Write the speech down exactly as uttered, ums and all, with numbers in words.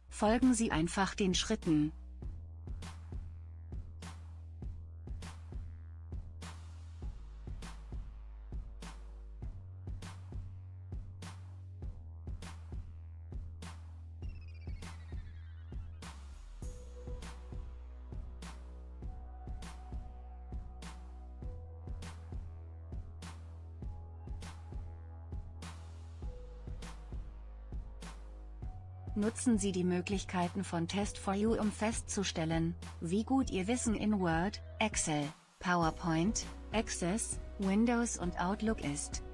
Folgen Sie einfach den Schritten. Nutzen Sie die Möglichkeiten von Test for You, um festzustellen, wie gut Ihr Wissen in Word, Excel, PowerPoint, Access, Windows und Outlook ist.